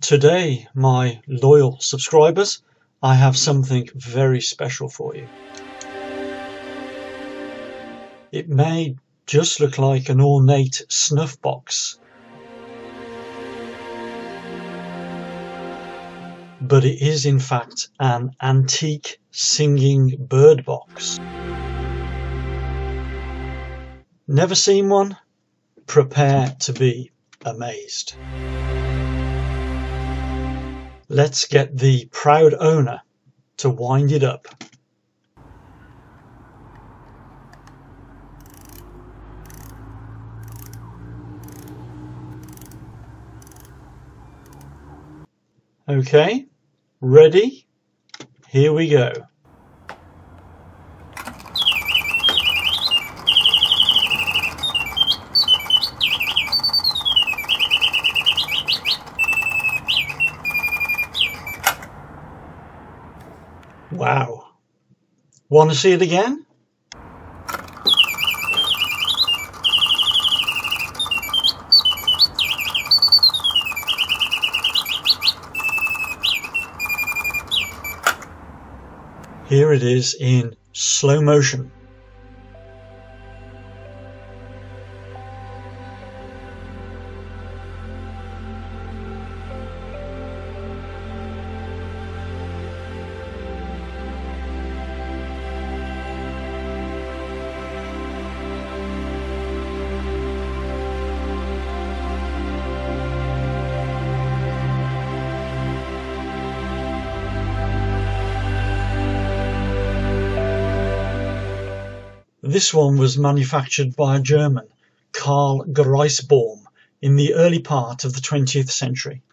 Today, my loyal subscribers, I have something very special for you. It may just look like an ornate snuff box, but it is in fact an antique singing bird box. Never seen one? Prepare to be amazed. Let's get the proud owner to wind it up. Okay, ready? Here we go. Wow. Want to see it again? Here it is in slow motion. This one was manufactured by a German, Karl Griesbaum, in the early part of the 20th century.